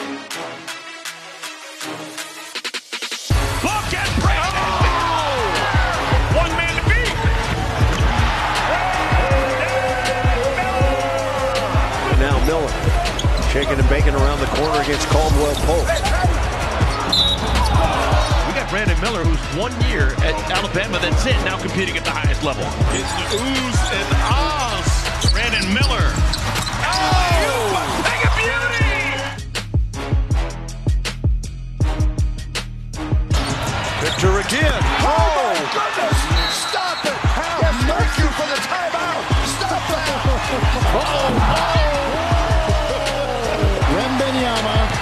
Look at Brandon! Oh! One man to beat! And now Miller, shaking and baking around the corner against Caldwell Pope. We got Brandon Miller, who's 1 year at Alabama, that's it, now competing at the highest level. It's the oohs and ahs. Brandon Miller. Oh! Make a beauty! Victor again. Oh, my goodness! Stop it! Yes, thank you for the timeout! Stop that! Wembanyama